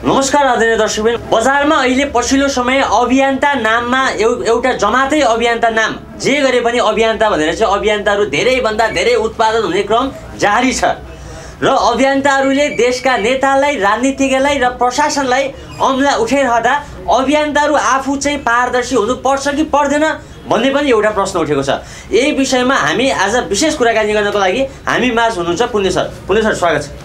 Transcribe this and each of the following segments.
नमस्कार आदरणीय दर्शकबिन, बजारमा अहिले पछिल्लो समय अभियन्ता नाममा एउटा जमातै अभियन्ता नाम जे गरे पनि अभियन्ता भनेर चाहिँ अभियन्ताहरू धेरैभन्दा धेरै उत्पादन हुने क्रम जारी छ र अभियन्ताहरूले देशका नेतालाई, राजनीतिज्ञलाई र प्रशासनलाई अमला उठाइरहँदा अभियन्ताहरू आफू चाहिँ पारदर्शी हुनुपर्छ कि पर्दैन भन्ने पनि एउटा प्रश्न उठेको छ। यही विषयमा हामी आज विशेष कुराकानी गर्नको लागि हामी माझ हुनुहुन्छ पुण्य सर। पुण्य सर, स्वागत छ।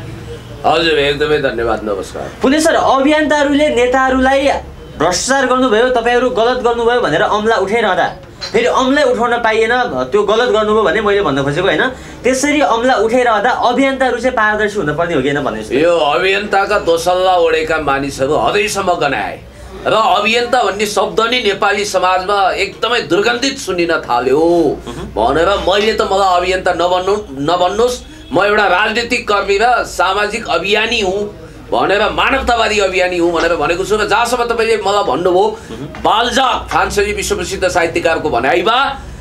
हजुर, एकदमै धन्यवाद, नमस्कार। पुण्य सर, अभियन्ताहरूले नेताहरूलाई भ्रष्टाचार गर्नुभयो, तपाईँहरू गलत गर्नुभयो भनेर अमला उठाइरहँदा फेरि अमलै उठाउन पाइएन, त्यो गलत गर्नुभयो भने मैले भन्न खोजेको होइन, त्यसरी अमला उठाइरहँदा अभियन्ताहरू चाहिँ पारदर्शी हुनुपर्ने हो कि होइन भन्ने। यो अभियन्ताका दोसल्ला ओढेका मानिसहरू हदैसम्म गनाए र अभियन्ता भन्ने शब्द नै नेपाली समाजमा एकदमै दुर्गन्धित सुनिन थाल्यो भनेर मैले त मलाई अभियन्ता नभन्नुहोस्, म एउटा राजनीतिक कर्मी र सामाजिक अभियानी हुँ भनेर, मानवतावादी अभियानी हुँ भनेर भनेको छु। र जहाँसम्म तपाईँले मलाई भन्नुभयो, बाल्जाक फ्रान्सेली विश्वप्रसिद्ध साहित्यकारको भनाइमा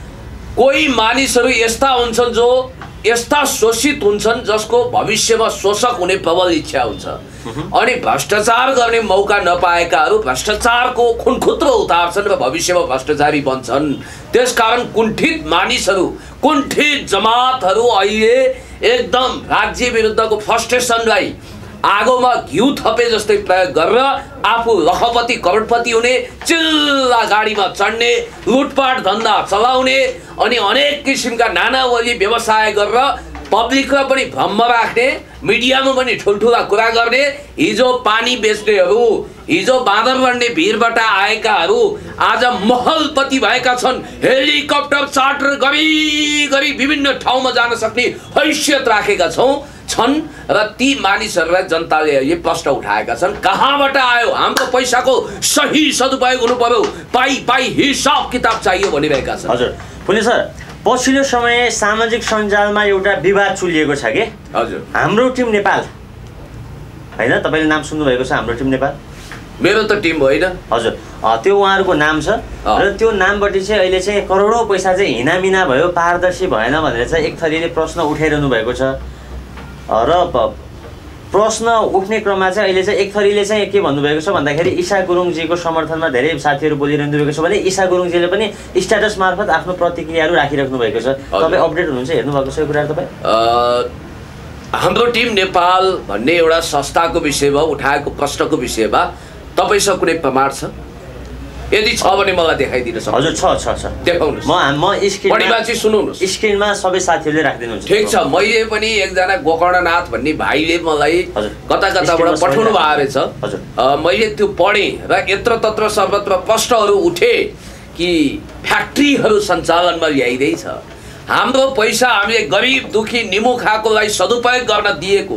कोही मानिसहरू यस्ता हुन्छन् जो यस्ता शोषित हुन्छन् जसको भविष्यमा शोषक हुने प्रबल इच्छा हुन्छ, अनि भ्रष्टाचार गर्ने मौका नपाएकाहरू भ्रष्टाचारको खुनखुत्रो उतार्छन् र भविष्यमा भ्रष्टाचारी बन्छन्। त्यसकारण कुण्ठित मानिसहरू, कुण्ठित जमातहरू अहिले एकदम राज्य विरुद्धको फ्रस्ट्रेसनलाई आगोमा घिउ थपे जस्तै प्रयोग गरेर आफू लखपति करोडपति हुने, चिल्ला गाडीमा चढ्ने, लुटपाट धन्दा चलाउने अनि अनेक किसिमका नानावली व्यवसाय गरेर पब्लिकमा पनि भ्रम राख्ने, मिडियामा पनि ठुल्ठुला कुरा गर्ने, हिजो पानी बेच्नेहरू, हिजो बाँदर बन्ने भिरबाट आएकाहरू आज महलपति भएका छन्, हेलिकप्टर चार्टर गरी विभिन्न ठाउँमा जान सक्ने हैसियत राखेका छन् र ती मानिसहरूलाई जनताले यो प्रश्न उठाएका छन्, कहाँबाट आयो, हाम्रो पैसाको सही सदुपयोग हुनु पर्यो, पाई हिसाब किताब चाहियो भनिरहेका छन्। हजुर पुण्य सर, पछिल्लो समय सामाजिक सञ्जालमा एउटा विवाद चुलिएको छ कि हजुर, हाम्रो टिम नेपाल होइन, तपाईँले नाम सुन्नुभएको छ, हाम्रो टिम नेपाल? मेरो त टिम होइन। हजुर, त्यो उहाँहरूको नाम छ र त्यो नामबाट चाहिँ अहिले चाहिँ करोडौँ पैसा चाहिँ हिनामिना भयो, पारदर्शी भएन भनेर चाहिँ एक थरीले प्रश्न उठाइरहनु भएको छ र प्रश्न उठ्ने क्रममा चाहिँ अहिले चाहिँ एक थरीले चाहिँ के भन्नुभएको छ भन्दाखेरि ईशा गुरुङजीको समर्थनमा धेरै साथीहरू बोलिरहनु भएको छ भने ईशा गुरुङजीले पनि स्ट्याटस मार्फत आफ्नो प्रतिक्रियाहरू राखिराख्नु भएको छ। तपाईँ अपडेट हुनुहुन्छ, हेर्नुभएको छ यो कुराहरू तपाईँ? हाम्रो टिम नेपाल भन्ने एउटा संस्थाको विषयमा उठाएको प्रश्नको विषयमा तपाईँसँग कुनै प्रमाण छ? यदि छ भने मलाई देखाइदिनु सक्नुहुन्छ? हजुर, छ देखाउनुहोस्। म सुनाउनुहोस्, स्क्रिनमा सबै साथीहरूले राखिदिनुहुन्छ। ठिक छ, मैले पनि एकजना गोकर्णनाथ भन्ने भाइले मलाई कताबाट पठाउनु भएको रहेछ, मैले त्यो पढेँ र यत्र तत्र सर्वत्र प्रश्नहरू उठे कि फ्याक्ट्रीहरू सञ्चालनमा ल्याइँदैछ, हाम्रो पैसा हामीले गरिब दुखी निमुखाकोलाई सदुपयोग गर्न दिएको,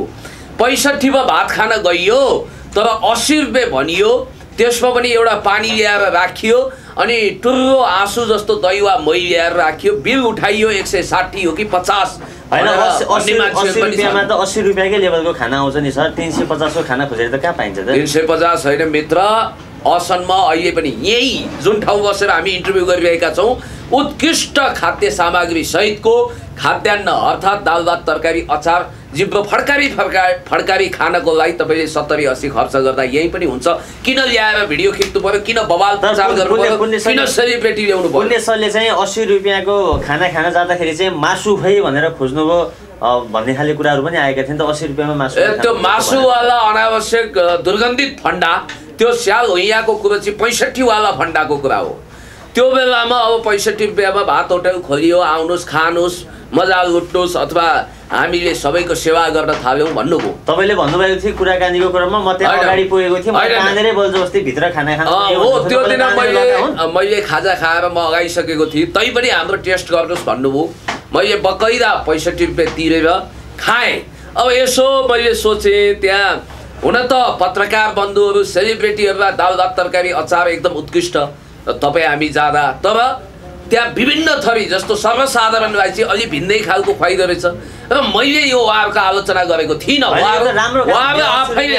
65 भात खान गइयो तर 80 रुपियाँ भनियो, त्यसमा पनि एउटा पानी ल्याएर राखियो अनि टुर्रो आँसु जस्तो दही वा मही ल्याएर राखियो, बिल उठाइयो 160 हो कि 50 होइन, 80 रुपियाँमा त 80 रुपियाँकै लेभलको खाना आउँछ नि सर, 350 को खाना खोजेर त कहाँ पाइन्छ त? 350 होइन मित्र, असनमा अहिले पनि यही जुन ठाउँ बसेर हामी इन्टरभ्यू गरिरहेका छौँ, उत्कृष्ट खाद्य सामग्री सहितको खाद्यान्न अर्थात् दाल भात तरकारी अचार जिब्रो फड्कारी खानको लागि तपाईँले 70-80 खर्च गर्दा यही पनि हुन्छ। किन ल्याएर भिडियो खिच्नु पर्यो, किन बवाल प्रचार गर्नु पर्यो, किन सेलिब्रेटी ल्याउनु पर्यो? पुण्य सरले चाहिँ 80 रुपियाँको खाना खान जाँदाखेरि चाहिँ मासु खै भनेर खोज्नुभयो भन्ने खाले कुराहरू पनि आएका थिए नि त। 80 रुपियाँमा मासु, त्यो मासुवाला अनावश्यक दुर्गन्धित फन्डा, त्यो स्याल होइयाको कुरो चाहिँ 65 वाला फन्डाको कुरा हो। त्यो बेलामा अब 65 रुपियाँमा भात होटल खोलियो, आउनुहोस् खानुहोस् मजा लुट्नुहोस् अथवा हामीले सबैको सेवा गर्न थाल्यौँ भन्नुभयो। तपाईँले भन्नुभएको थियो कुराकानीको क्रममा, म त्यहाँ अगाडि पुगेको थिएँ, कहाँनिर बलजबस्ती भित्र खाना खानु हो, त्यो दिन मैले खाजा खाएर म अगाइसकेको थिएँ, तैपनि हाम्रो टेस्ट गर्नुहोस् भन्नुभयो। मैले बकैदा 65 रुपियाँ तिरेर खाएँ। अब यसो मैले सोचेँ, त्यहाँ हुन त पत्रकार बन्धुहरू, सेलिब्रेटीहरूलाई दाल भात तरकारी अचार एकदम उत्कृष्ट र तपाईँ हामी जाँदा, तर त्यहाँ विभिन्न थरी जस्तो सर्वसाधारणलाई चाहिँ अलि भिन्दै खालको खुवाइदो रहेछ र मैले यो उहाँहरूको आलोचना गरेको थिइनँ। उहाँहरू आफैले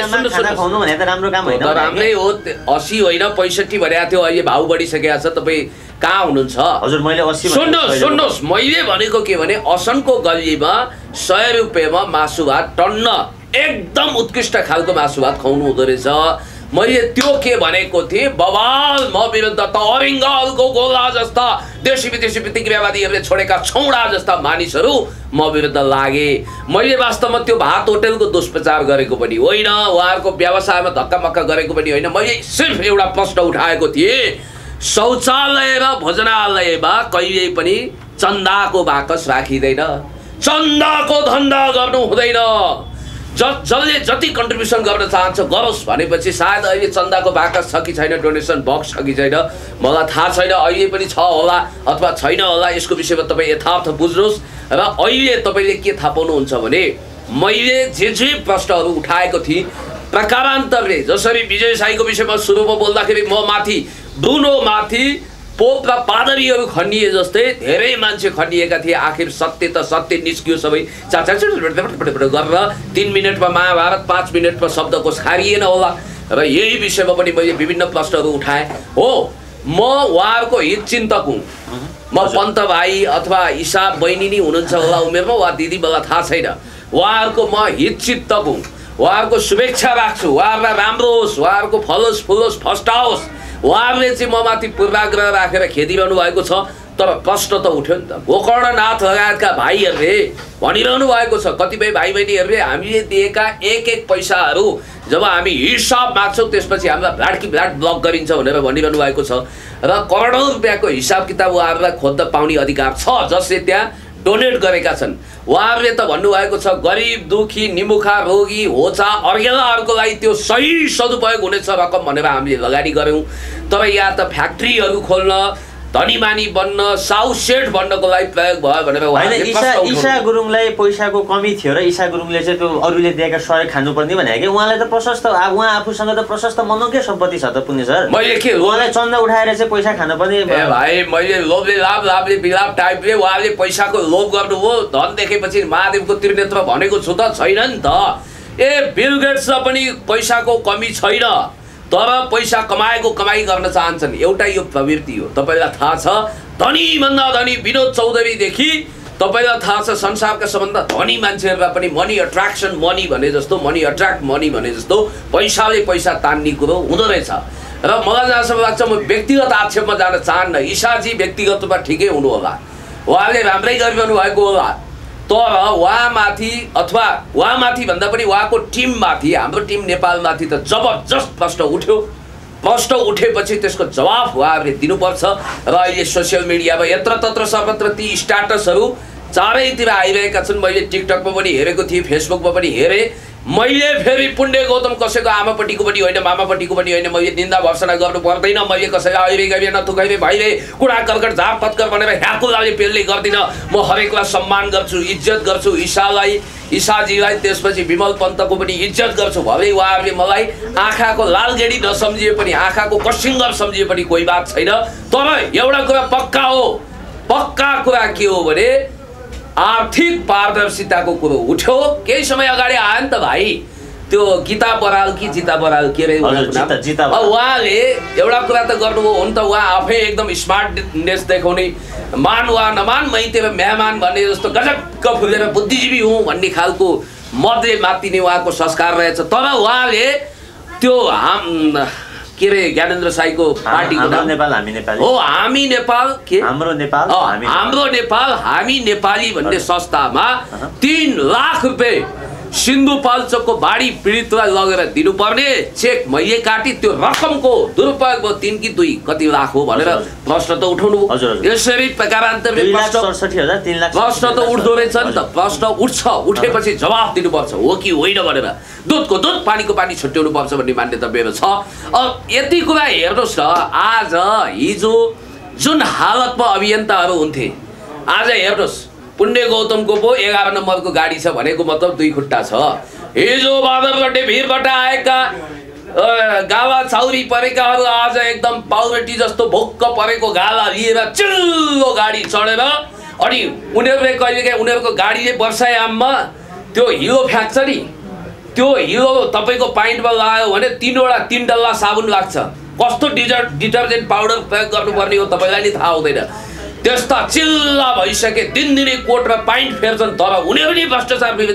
राम्रै हो, 80 होइन 65 भनेको थियो, अहिले भाउ बढिसकेको छ। तपाईँ कहाँ हुनुहुन्छ? हजुर, मैले 80 सुन्नुहोस्, मैले भनेको के भने असनको गल्लीमा 100 रुपियाँमा मासु भात टन्न एकदम उत्कृष्ट खालको मासु भात खुवाउनु हुँदो रहेछ। मैले त्यो के भनेको थिएँ, बवाल म विरुद्ध त अरिङ्गलको गोला जस्ता देशी विदेशी प्रतिक्रियावादीहरूले छोडेका छौडा जस्ता मानिसहरू म विरुद्ध लागे। मैले वास्तवमा त्यो भात होटेलको दुष्प्रचार गरेको पनि होइन, उहाँहरूको व्यवसायमा धक्कामक्का गरेको पनि होइन। मैले सिर्फ एउटा प्रश्न उठाएको थिएँ, शौचालय र भोजनालयमा कहिल्यै पनि चन्दाको बाकस राखिँदैन, चन्दाको धन्दा गर्नु हुँदैन। जसले जति कन्ट्रिब्युसन गर्न चाहन्छ गरोस् भनेपछि सायद अहिले चन्दाको बाकस छ कि छैन, डोनेसन बक्स छ कि छैन मलाई थाहा छैन, अहिले पनि छ होला अथवा छैन होला, यसको विषयमा तपाईँ यथार्थ बुझ्नुहोस्। र अहिले तपाईँले के थाहा पाउनुहुन्छ भने मैले जे प्रश्नहरू उठाएको थिएँ प्रकारान्तरले, जसरी विजय साईको विषयमा सुरुमा बोल्दाखेरि म माथि ब्रुनो माथि पोप र पादरीहरू खनिए जस्तै धेरै मान्छे खनिएका थिए। आखिर सत्य त सत्य निस्कियो, सबै गरेर 3 मिनटमा महाभारत, 5 मिनटमा शब्दकोश खारिएन होला। र यही विषयमा पनि मैले विभिन्न प्रश्नहरू उठाएँ। हो, म उहाँहरूको हितचिन्तक हुँ। म पन्त भाइ अथवा ईसा बहिनी नै हुनुहुन्छ होला उमेरमा, वा दिदी मलाई थाहा छैन। उहाँहरूको म हितचिन्तक हुँ, उहाँहरूको शुभेच्छा राख्छु, उहाँहरूलाई राम्रो होस्, उहाँहरूको फलोस् फुलोस् फस्टाओस्। उहाँहरूले चाहिँ म माथि पूर्वाग्रह राखेर खेदिरहनु भएको छ। तर प्रश्न त उठ्यो नि त, गोकर्णनाथ लगायतका भाइहरूले भनिरहनु भएको छ, कतिपय भाइ बहिनीहरूले हामीले दिएका एक पैसाहरू जब हामी हिसाब माग्छौँ त्यसपछि हामीलाई भ्लाटकी भ्लाट ब्लक गरिन्छ भनेर भनिरहनु भएको छ। र करोडौँ रुपियाँको हिसाब किताब उहाँहरूलाई खोज्न पाउने अधिकार छ जसले त्यहाँ डोनेट गरेका छन्। उहाँहरूले त भन्नुभएको छ गरिब दुखी निमुखा रोगी होचा अर्गेलाहरूको लागि त्यो सही सदुपयोग हुनेछ रकम भनेर हामीले लगानी गऱ्यौँ। तर यहाँ त फ्याक्ट्रीहरू खोल्न, धनीमानी बन्न, साउथ सेट बन्नको लागि प्रयोग भयो भनेर ईसा गुरुङलाई पैसाको कमी थियो र ईसा गुरुङले चाहिँ त्यो अरूले दिएका सहयोग खानुपर्ने भने कि उहाँलाई त प्रशस्त, उहाँ आफूसँग त प्रशस्त मनोकै सम्पत्ति छ त पुण्य सर। मैले के उहाँलाई चन्दा उठाएर चाहिँ पैसा खानुपर्ने भाइ, मैले लोभले लाभ लाभले बिलाप टाइपले उहाँले पैसाको लोभ गर्नुभयो। धन देखेपछि महादेवको त्रिनेत्र भनेको छु त छैन नि त। बिल गेट्सलाई पनि पैसाको कमी छैन, तर पैसा कमाएको कमाई गर्न चाहन्छन्। एउटा यो प्रवृत्ति हो। तपाईँलाई थाहा छ धनीभन्दा धनी विनोद चौधरीदेखि तपाईँलाई थाहा छ संसारका सबभन्दा धनी मान्छेहरूलाई पनि मनी एट्र्याक्सन मनी भने जस्तो, मनी एट्र्याक्ट मनी भने जस्तो पैसाले पैसा तान्ने कुरो हुँदो रहेछ। र मलाई जहाँसम्म लाग्छ, म व्यक्तिगत आक्षेपमा जान चाहन्न। ईसाजी व्यक्तिगत रूपमा ठिकै हुनु होला, उहाँले राम्रै गरिरहनु भएको होला, तर उहाँमाथि अथवा उहाँमाथि भन्दा पनि उहाँको टिममाथि, हाम्रो टिम नेपालमाथि त जबरजस्त प्रश्न उठ्यो। प्रश्न उठेपछि त्यसको जवाफ उहाँहरूले दिनुपर्छ। र अहिले सोसियल मिडियामा यत्रतत्र सर्वत्र ती स्ट्याटसहरू चारैतिर आइरहेका छन्। मैले टिकटकमा पनि हेरेको थिएँ, फेसबुकमा पनि हेरेँ। मैले फेरि पुण्य गौतम कसैको आमापट्टिको पनि होइन, मामापट्टिको पनि होइन, मैले निन्दा भर्सना गर्नु पर्दैन। मैले कसैलाई अहिले गए नथुकाइले भाइले कुडा कर्कट झाप पत्कर भनेर ह्याकुलाले पेल्ने गर्दिनँ। म हरेकलाई सम्मान गर्छु, इज्जत गर्छु, ईसालाई, ईसाजीलाई, त्यसपछि विमल पन्तको पनि इज्जत गर्छु। भले उहाँहरूले मलाई आँखाको लालगेडी नसम्झिए पनि, आँखाको कसिङ्गर सम्झिए पनि कोही बात छैन। तर एउटा कुरा पक्का हो, पक्का कुरा के हो भने आर्थिक पारदर्शिताको कुरो उठ्यो। केही समय अगाडि आयो नि त भाइ, त्यो गीता बराल कि जिता बराल के अरे उहाँले एउटा कुरा त गर्नुभयो। हुन त उहाँ आफै एकदम स्मार्टनेस देखाउने, मान वा नमान मै तेरो मेहमान भन्ने जस्तो गजक्क फुलेर बुद्धिजीवी हुँ भन्ने खालको मदले मातिने उहाँको संस्कार रहेछ। तर उहाँले त्यो के अरे ज्ञानेन्द्र साईको पार्टीको नाम नेपाल हामी नेपाली हो, हामी नेपाल के हाम्रो नेपाल हामी नेपाली भन्ने संस्थामा 3 लाख रुपियाँ सिन्धुपाल्चोकको बाढी पीडितलाई लगेर दिनुपर्ने चेक मैले काटी, त्यो रकमको दुरुपयोग भयो 3 कि 2 कति लाख हो भनेर प्रश्न त उठाउनु। यसरी प्रकारान्तरले प्रश्न त उठ्दो रहेछ नि त। प्रश्न उठ्छ, उठेपछि जवाफ दिनुपर्छ हो कि होइन भनेर। दुधको दुध पानीको पानी छुट्याउनु पर्छ भन्ने मान्यता मेरो छ। यति कुरा हेर्नुहोस् न, आज हिजो जुन हालतमा अभियन्ताहरू हुन्थे, आज हेर्नुहोस् पुण्य गौतमको पो 11 नम्बरको गाडी छ भनेको मतलब 2 खुट्टा छ। हिजो बादलगढे भिरबाट आएका गावा छाउरी परेकाहरू आज एकदम पाउरोटी जस्तो भोक्क परेको गाला लिएर चिल्लो गाडी चढेर, अनि उनीहरूले कहिलेकाहीँ उनीहरूको गाडीले वर्षायाममा त्यो हिलो फ्याँक्छ नि, त्यो हिलो तपाईँको पाइन्टमा लगायो भने 3 डल्ला साबुन लाग्छ। कस्तो डिटर्जेन्ट पाउडर प्रयोग गर्नुपर्ने हो तपाईँलाई नि थाहा हुँदैन। त्यस्ता चिल्ला भइसके दिनदिनै कोर्टमा पाइन्ट फेर्छन्, तर उनीहरूले भ्रष्टाचार विरोधी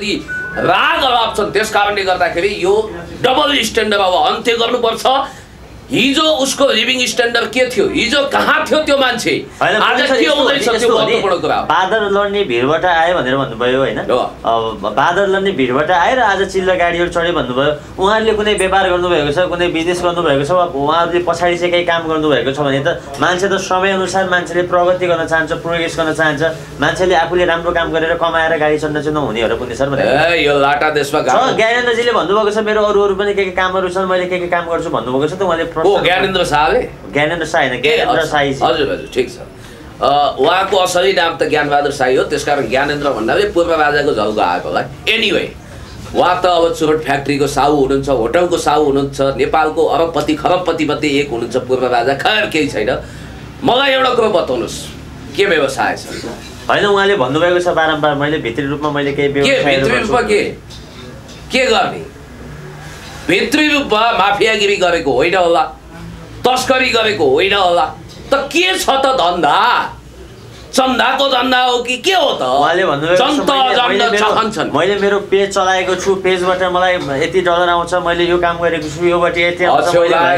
राग अभाव छन्। त्यस कारणले गर्दाखेरि यो डबल स्ट्यान्डर्ड अब अन्त्य गर्नुपर्छ। हिजो उसको लिभिङ स्ट्यान्डर्ड के थियो, हिजो कहाँ थियो त्यो मान्छे, आज के हुँदैछ त्यो महत्त्वपूर्ण कुरा हो। बादर लड्ने भिडबाट आयो भनेर भन्नुभयो होइन, बादर लड्ने भिडबाट आएर आज चिल्लो गाडीहरू चढ्यो भन्नुभयो। उहाँहरूले कुनै व्यापार गर्नुभएको छ, कुनै बिजनेस गर्नुभएको छ, उहाँहरूले पछाडि चाहिँ केही काम गर्नुभएको छ भने त मान्छे त समयअनुसार मान्छेले प्रगति गर्न चाहन्छ, प्रोग्रेस गर्न चाहन्छ। मान्छेले आफूले राम्रो काम गरेर कमाएर गाडी चढ्न चाहिँ नहुनेहरू पनि सर भनेर यो लाटा देशमा ज्ञानेन्द्रजीले भन्नुभएको छ मेरो अरू पनि के कामहरू छन्, मैले के काम गर्छु भन्नुभएको छ। त उहाँले ज्ञानेन्द्र शाहले, ज्ञानेन्द्र शाह होइन, ज्ञानेन्द्र शाही। हजुर हजुर ठिक छ। उहाँको असली नाम त ज्ञानबहादुर शाही हो, त्यसकारण ज्ञानेन्द्र भन्नाले पूर्व राजाको झल्को आएको होला। एनिवे उहाँ त अब चुरोट फ्याक्ट्रीको साहु हुनुहुन्छ, होटलको साहु हुनुहुन्छ, नेपालको अरबपति खरबपति मध्ये एक हुनुहुन्छ पूर्व राजा। खैर केही छैन, मलाई एउटा कुरो बताउनुहोस् के व्यवसाय छ? होइन उहाँले भन्नुभएको छ बारम्बार मैले भित्री रूपमा मैले केही भित्री रूपमा के गर्ने? भित्री रूपमा माफियागिरी गरेको होइन होला, तस्करी गरेको होइन होला, त के छ त धन्दा? चन्दाको धन्दा हो कि के हो त? उहाँले भन्नुभएको मैले मेरो पेज चलाएको छु, पेजबाट मलाई यति डलर आउँछ, मैले यो काम गरेको छु, योबाट यति आउँछ।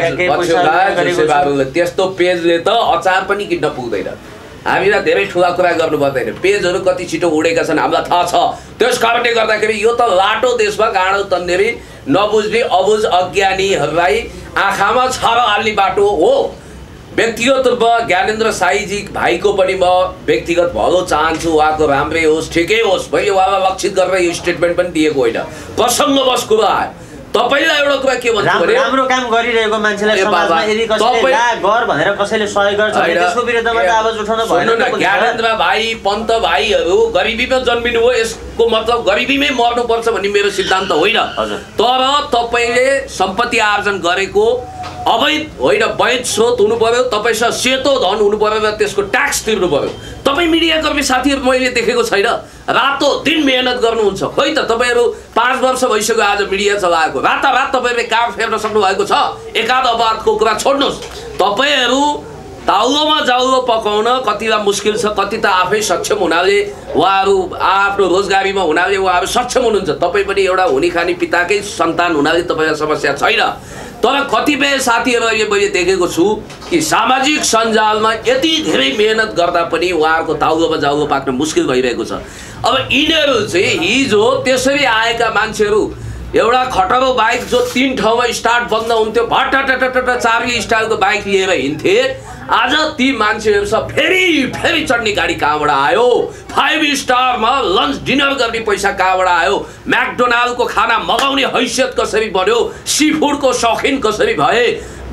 त्यस्तो पेजले त अचार पनि किन्न पुग्दैन। हामीलाई धेरै ठुला कुरा गर्नु पर्दैन, पेजहरू कति छिटो उडेका छन् हामीलाई थाहा छ। त्यस कारणले गर्दाखेरि यो त लाटो देशमा गाडो तन्नेरी नबुझ्ने अबुझ अज्ञानीहरूलाई आँखामा छारो हाल्ने बाटो हो। व्यक्तिगत रूपमा ज्ञानेन्द्र शाहीजी भाइको पनि म व्यक्तिगत भलो चाहन्छु, उहाँको राम्रै होस्, ठिकै होस्। मैले उहाँलाई लक्षित गरेर यो स्टेटमेन्ट पनि दिएको होइन, प्रसङ्गवश कुरा आयो। तपाईलाई एउटा कुरा के भन्छु भने राम्रो काम गरिरहेको मान्छेलाई समाजमा यदि कसैले ला गर भनेर कसैले सहयोग गर्छ भने त्यसको विरुद्धमा त आवाज उठाउन भएन। ज्ञानेन्द्र भाइ, पन्त भाइहरू गरिबीमा जन्मिनु हो, यसको मतलब गरिबीमै मर्नुपर्छ भन्ने मेरो सिद्धान्त होइन। तर तपाईँले सम्पत्ति आर्जन गरेको अवैध होइन वैध स्रोत हुनु पर्यो, तपाईँसँग सेतो धन हुनु पर्यो र त्यसको ट्याक्स तिर्नु पर्यो। तपाईँ मिडियाकर्मी साथीहरू मैले देखेको छैन, रातो दिन मेहनत गर्नुहुन्छ। खोइ त तपाईँहरू 5 वर्ष भइसक्यो आज मिडिया चलाएको, रातारात तपाईँहरूले काम फेर्न सक्नु भएको छ? एकाध अपराधको कुरा छोड्नुहोस्, तपाईँहरू ताउलोमा जाउलो पकाउन कतिलाई मुस्किल छ, कति त आफै सक्षम हुनाले उहाँहरू आफ्नो रोजगारीमा हुनाले उहाँहरू सक्षम हुनुहुन्छ। तपाईँ पनि एउटा हुने खाने पिताकै सन्तान हुनाले तपाईँलाई समस्या छैन। तर कतिपय साथीहरू अहिले मैले देखेको छु कि सामाजिक सञ्जालमा यति धेरै मेहनत गर्दा पनि उहाँहरूको ताउलोमा जाउलो पाक्न मुस्किल भइरहेको छ। अब यिनीहरू चाहिँ हिजो त्यसरी आएका मान्छेहरू, एउटा खटरो बाइक जो 3 ठाउँमा स्टार्ट बन्द हुन्थ्यो, भट्टाटटट चार्ली स्टाइलको बाइक लिएर हिँड्थे, आज ती मान्छेहरू सब फेरि चढ्ने गाडी कहाँबाट आयो? 5 स्टारमा लन्च डिनर गर्ने पैसा कहाँबाट आयो? म्याकडोनाल्डको खाना मगाउने हैसियत कसरी बन्यो? सी फुडको शौखिन कसरी भए?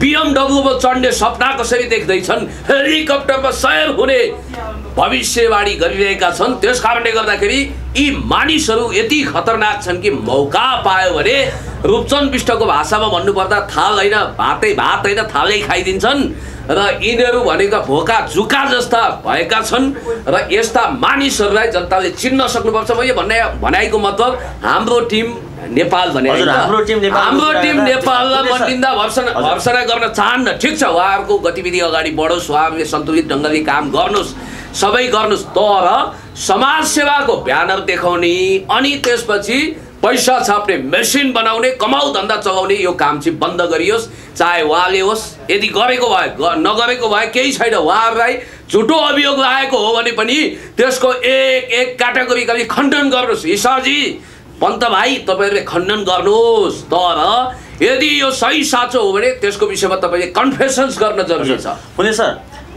BMW चढ्ने सपना कसरी देख्दैछन्? हेलिकप्टरमा सयर हुने भविष्यवाणी गरिरहेका छन्। त्यस कारणले गर्दाखेरि यी मानिसहरू यति खतरनाक छन् कि मौका पायो भने रूपचन्द बिष्टको भाषामा भन्नुपर्दा थाल होइन भातै भात होइन थालै खाइदिन्छन्। र यिनीहरू भनेका भोका जुका जस्ता भएका छन् र यस्ता मानिसहरूलाई जनताले चिन्न सक्नुपर्छ। मैले भनाइको मतलब हाम्रो टिम नेपाल भने हाम्रो टिम नेपाललाई मन्दिन्दा भर्सना गर्न चाहन्न। ठिक छ, उहाँहरूको गतिविधि अगाडि बढोस्, उहाँहरूले सन्तुलित ढङ्गले काम गर्नुहोस्, सबै गर्नुहोस्, तर समाजसेवाको ब्यानर देखाउने अनि त्यसपछि पैसा छाप्ने मेसिन बनाउने कमाउ धन्दा चलाउने यो काम चाहिँ बन्द गरियोस्। चाहे उहाँले होस्, यदि गरेको भए नगरेको भए केही छैन, उहाँहरूलाई झुटो अभियोग लागेको हो भने पनि त्यसको एक क्याटेगोरिकली खण्डन गर्नुहोस्। ईशाजी, पन्त भाइ, तपाईँहरूले खण्डन गर्नुहोस्, तर यदि यो सही साँचो हो भने त्यसको विषयमा तपाईँले कन्फेसन्स गर्न जरुरी छ। पुणे सर,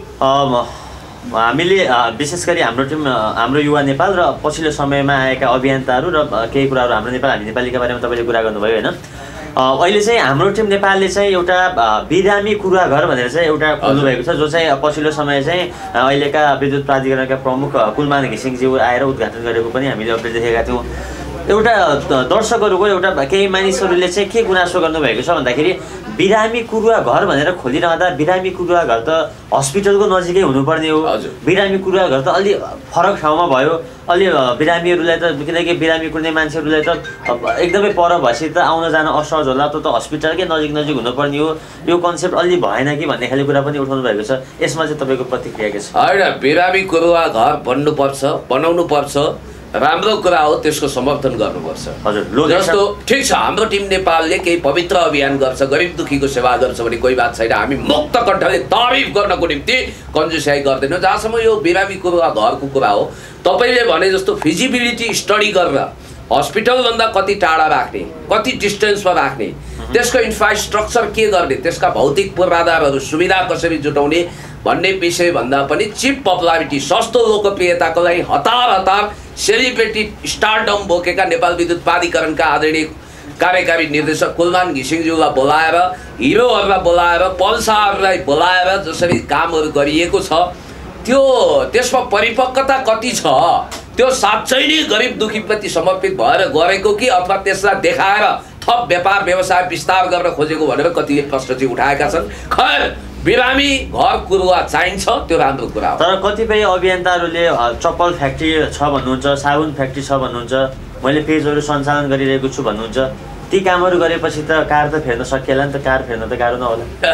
हामीले विशेष गरी हाम्रो टिम हाम्रो युवा नेपाल र पछिल्लो समयमा आएका अभियन्ताहरू र केही कुराहरू हाम्रो नेपाल हामी नेपालीका बारेमा तपाईँले कुरा गर्नुभयो होइन। अहिले चाहिँ हाम्रो टिम नेपालले चाहिँ एउटा बिरामी कुराघर भनेर चाहिँ एउटा खोल्नुभएको छ, जो चाहिँ पछिल्लो समय चाहिँ अहिलेका विद्युत प्राधिकरणका प्रमुख कुलमान घिसिङज्यू आएर उद्घाटन गरेको पनि हामीले अपडेट देखेका थियौँ। एउटा दर्शकहरूको एउटा केही मानिसहरूले चाहिँ के गुनासो गर्नुभएको छ भन्दाखेरि बिरामी कुरुवा घर भनेर खोलिरहँदा बिरामी कुरुवा घर त हस्पिटलको नजिकै हुनुपर्ने हो। बिरामी कुरुवा घर त अलि फरक ठाउँमा भयो। अलि बिरामीहरूलाई त किनकि बिरामी कुर्ने मान्छेहरूलाई त एकदमै पर भएपछि त आउन जान असहज होला, त हस्पिटलकै नजिक हुनुपर्ने हो। यो कन्सेप्ट अलि भएन कि भन्ने खाले कुरा पनि उठाउनु भएको छ। यसमा चाहिँ तपाईँको प्रतिक्रिया के छ? होइन, बिरामी कुरुवा घर बन्नुपर्छ, बनाउनु पर्छ। राम्रो कुरा हो, त्यसको समर्थन गर्नुपर्छ। हजुर, जस्तो ठिक छ, हाम्रो टिम नेपालले केही पवित्र अभियान गर्छ, गरिब दुखीको सेवा गर्छ भने कोही बात छैन, हामी मुक्त कण्ठले तारिफ गर्नको निम्ति कन्जुस्याइ गर्दैनौँ। जहाँसम्म यो बिरामी कुरा घरको कुरा हो, तपाईँले भने जस्तो फिजिबिलिटी स्टडी गरेर हस्पिटलभन्दा कति टाढा राख्ने, कति डिस्टेन्समा राख्ने, त्यसको इन्फ्रास्ट्रक्चर के गर्ने, त्यसका भौतिक पूर्वाधारहरू सुविधा कसरी जुटाउने भन्ने विषयभन्दा पनि चिप पपुलारिटी, सस्तो लोकप्रियताको लागि हतार हतार सेलिब्रेटी स्टारडम बोकेका नेपाल विद्युत प्राधिकरणका आदरणीय कार्यकारी निर्देशक कुलमान घिसिङज्यूलाई बोलाएर, हिरोहरूलाई बोलाएर, पल्साहरूलाई बोलाएर जसरी कामहरू गरिएको छ, त्यसमा परिपक्वता कति छ, त्यो साँच्चै नै गरिब दुखीप्रति समर्पित भएर गरेको कि अथवा त्यसलाई देखाएर थप व्यापार व्यवसाय विस्तार गर्न खोजेको भनेर कतिले प्रश्न चाहिँ उठाएका छन्। खैर, बिरामी घर कुरुवा चाहिन्छ, त्यो राम्रो कुरा हो। तर कतिपय अभियन्ताहरूले चप्पल फ्याक्ट्री छ भन्नुहुन्छ, साबुन फ्याक्ट्री छ भन्नुहुन्छ, मैले पेजहरू सञ्चालन गरिरहेको छु भन्नुहुन्छ। ती कामहरू गरेपछि त कार त फेर्न सकिएला नि त, कार फेर्न त गाह्रो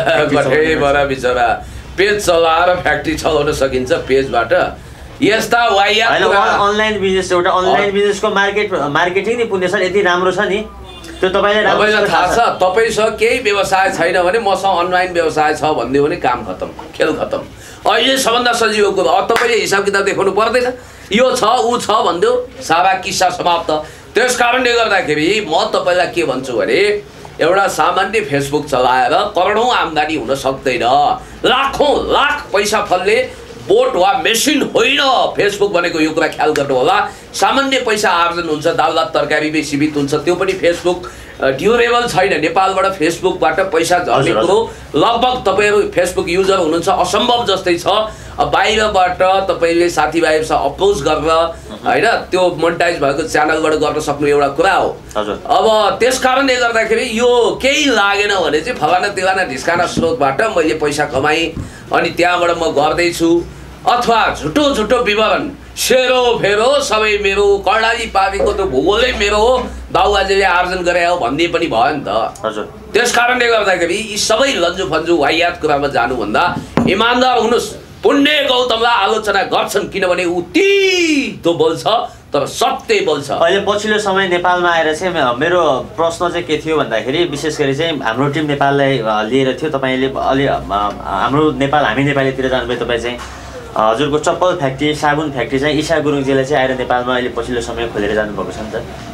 नहोला। बिचरा पेज चलाएर फ्याक्ट्री चलाउन सकिन्छ पेजबाट। यस्ता वाइयात अनलाइन बिजनेस, एउटा अनलाइन बिजनेसको मार्केटिङ नि पुण्य सर यति राम्रो छ नि, त्यो तपाईँलाई थाहा छ। तपाईँसँग केही व्यवसाय छैन भने मसँग अनलाइन व्यवसाय छ भनिदियो भने काम खतम, खेल खतम। अहिले सबभन्दा सजिलो कुरो, अब तपाईँले हिसाब किताब देखाउनु पर्दैन, यो छ ऊ छ भनिदियो, सारा किस्सा समाप्त। त्यस कारणले गर्दाखेरि म तपाईँलाई के भन्छु भने, एउटा सामान्य फेसबुक चलाएर करोडौँ आम्दानी हुन सक्दैन। लाखौँ लाख पैसा फल्ने बोट वा मेसिन होइन फेसबुक भनेको, यो कुरा ख्याल गर्नु होला। सामान्य पैसा आर्जन हुन्छ, दाल भात तरकारीमै सीमित हुन्छ, त्यो पनि फेसबुक ड्युरेबल छैन। नेपालबाट फेसबुकबाट पैसा झर्ने कुरो लगभग तपाईँहरू फेसबुक युजर हुनुहुन्छ असम्भव जस्तै छ। बाहिरबाट तपाईँले साथीभाइहरूसँग अप्रोच गरेर होइन त्यो मोनिटाइज भएको च्यानलबाट गर्न सक्नु एउटा कुरा हो। अब त्यस कारणले गर्दाखेरि यो केही लागेन भने चाहिँ फलाना तिलाना ढिस्काना स्रोतबाट मैले पैसा कमाएँ अनि त्यहाँबाट म गर्दैछु, अथवा झुटो झुटो विवरण, सेरो फेरो सबै मेरो, कर्णाली पार्टीको त भूगोलै मेरो हो, बाबुआजीले आर्जन गरे हो भन्ने पनि भयो नि त। हजुर, त्यस कारणले गर्दाखेरि यी सबै लन्जु फन्जु वाहियात कुरामा जानुभन्दा इमान्दार हुनुहोस्। पुण्य गौतमलाई आलोचना गर्छन् किनभने ऊ तितो बोल्छ तर सत्य बोल्छ। अहिले पछिल्लो समय नेपालमा आएर चाहिँ मेरो प्रश्न चाहिँ के थियो भन्दाखेरि, विशेष गरी चाहिँ हाम्रो टिम नेपाललाई लिएर थियो। तपाईँले अलि हाम्रो नेपाल, हामी नेपालीतिर जानुभयो, तपाईँ चाहिँ हजुरको चप्पल फ्याक्ट्री, साबुन फ्याक्ट्री चाहिँ ईशा गुरुङजीले चाहिँ आएर नेपालमा अहिले पछिल्लो समय खोलेर जानुभएको छ नि त।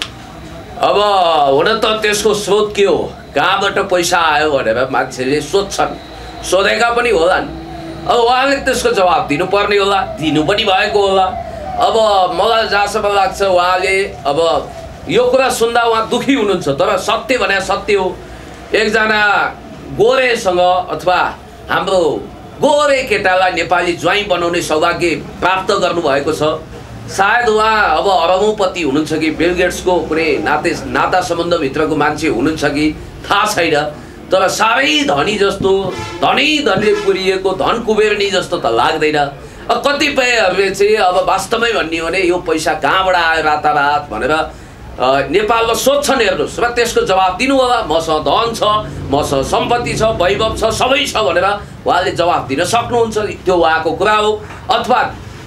अब हुन त त्यसको स्रोत के हो, कहाँबाट पैसा आयो भनेर मान्छेले सोध्छन्, सोधेका पनि होलान्। अब उहाँले त्यसको जवाब दिनुपर्ने होला, दिनु पनि भएको होला। अब मलाई जहाँसम्म लाग्छ उहाँले अब यो कुरा सुन्दा उहाँ दुखी हुनुहुन्छ, तर सत्य भने सत्य हो। एकजना गोरेसँग अथवा हाम्रो गोरे केटालाई नेपाली ज्वाइँ बनाउने सौभाग्य प्राप्त गर्नुभएको छ। सायद उहाँ अब अरबौँपति हुनुहुन्छ कि बिल गेट्सको कुनै नाता सम्बन्धभित्रको मान्छे हुनुहुन्छ कि थाहा छैन, तर साह्रै धनी जस्तो, धनीले पुरिएको धन कुबेरनी जस्तो त लाग्दैन। अब कतिपयहरूले चाहिँ अब वास्तवमै भन्ने हो भने यो पैसा कहाँबाट आयो रातारात भनेर नेपालमा सोध्छन्, हेर्नुहोस् र त्यसको जवाब दिनु होला। मसँग धन छ, मसँग सम्पत्ति छ, वैभव छ, सबै छ भनेर उहाँले जवाब दिन सक्नुहुन्छ, त्यो उहाँको कुरा हो। अथवा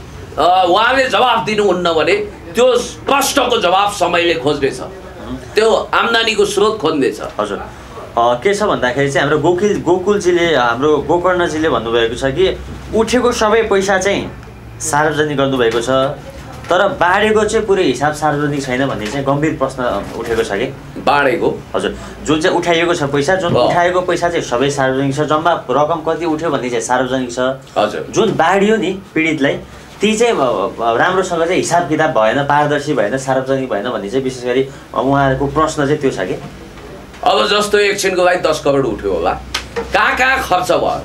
उहाँले जवाब दिनुहुन्न भने त्यो प्रश्नको जवाब समयले खोज्नेछ, त्यो आम्दानीको स्रोत खोज्नेछ। हजुर, के छ भन्दाखेरि चाहिँ हाम्रो गोकुलजीले, हाम्रो गोकर्णजीले भन्नुभएको छ कि उठेको सबै पैसा चाहिँ सार्वजनिक गर्नुभएको छ, तर बाँडेको चाहिँ पुरै हिसाब सार्वजनिक छैन भन्ने चाहिँ गम्भीर प्रश्न उठेको छ कि बाँडेको। हजुर, जुन चाहिँ उठाइएको छ पैसा, जुन उठाएको पैसा चाहिँ सबै सार्वजनिक छ, जम्मा रकम कति उठ्यो भन्ने चाहिँ सार्वजनिक छ। हजुर, जुन बाँडियो नि पीडितलाई, ती चाहिँ राम्रोसँग चाहिँ हिसाब किताब भएन, पारदर्शी भएन, सार्वजनिक भएन भन्ने चाहिँ विशेष गरी उहाँहरूको प्रश्न चाहिँ त्यो छ कि। अब जस्तो एकछिनको लागि 10 करोड उठ्यो होला, कहाँ खर्च भयो,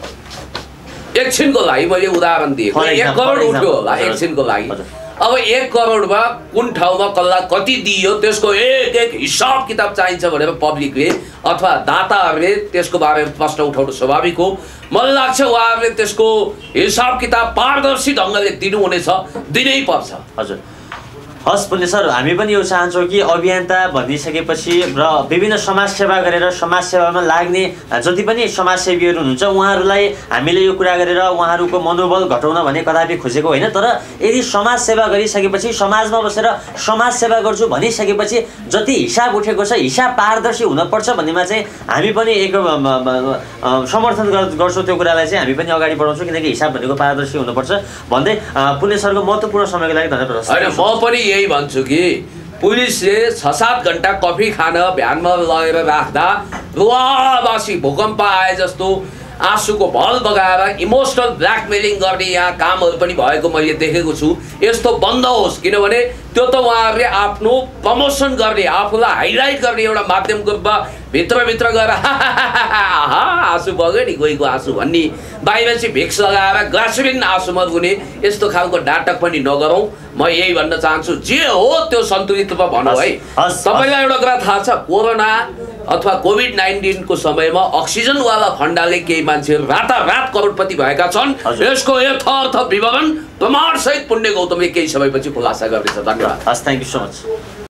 एकछिनको लागि मैले उदाहरण दिएको, 1 करोड उठ्यो होला एकछिनको लागि। अब 1 करोडमा कुन ठाउँमा कसलाई कति दियो त्यसको एक हिसाब किताब चाहिन्छ भनेर पब्लिकले अथवा दाताहरूले त्यसको बारेमा प्रश्न उठाउनु स्वाभाविक हो। मलाई लाग्छ उहाँहरूले त्यसको हिसाब किताब पारदर्शी ढङ्गले दिनुहुनेछ, दिनै पर्छ। हजुर, हस् पुण्य सर, हामी पनि यो चाहन्छौँ कि अभियन्ता भनिसकेपछि र विभिन्न समाजसेवा गरेर समाजसेवामा लाग्ने जति पनि समाजसेवीहरू हुनुहुन्छ उहाँहरूलाई हामीले यो कुरा गरेर उहाँहरूको मनोबल घटाउन भने कदापि खोजेको होइन। तर यदि समाजसेवा गरिसकेपछि समाजमा बसेर समाजसेवा गर्छु भनिसकेपछि जति हिसाब उठेको छ हिसाब पारदर्शी हुनपर्छ भन्नेमा चाहिँ हामी पनि एक समर्थन गर्छौँ। त्यो कुरालाई चाहिँ हामी पनि अगाडि बढाउँछौँ, किनकि हिसाब भनेको पारदर्शी हुनुपर्छ भन्दै पुण्य सरको महत्त्वपूर्ण समयको लागि धन्यवाद। होइन, म पनि यही भन्छु कि पुलिसले 6-7 घन्टा कफी खान भ्यानमा लगेर राख्दा रुवाबासी भूकम्प आए जस्तो आँसुको भल बगाएर इमोसनल ब्ल्याकमेलिङ गर्ने यहाँ कामहरू पनि भएको मैले देखेको छु। यस्तो बन्द होस्, किनभने त्यो त उहाँहरूले आफ्नो प्रमोसन गर्ने, आफूलाई हाइलाइट गर्ने एउटा माध्यमको रूपमा भित्रभित्र गएर आँसु बग्यो नि गएको आँसु भन्ने, बाहिर चाहिँ भिक्स लगाएर ग्लासुरिन आँसु मर्गुने, यस्तो खालको नाटक पनि नगरौँ। म यही भन्न चाहन्छु, जे हो त्यो सन्तुलित रूपमा भनौँ है। तपाईँलाई एउटा कुरा थाहा छ, कोरोना अथवा कोभिड-19 को समयमा अक्सिजनवाला फन्डाले केही मान्छेहरू रातारात करोडपति भएका छन्। यसको यथार्थ विवरण प्रमाणसहित पुण्य गौतमले केही समयपछि खुलासा गर्नेछ। धन्यवाद। Thank you so much.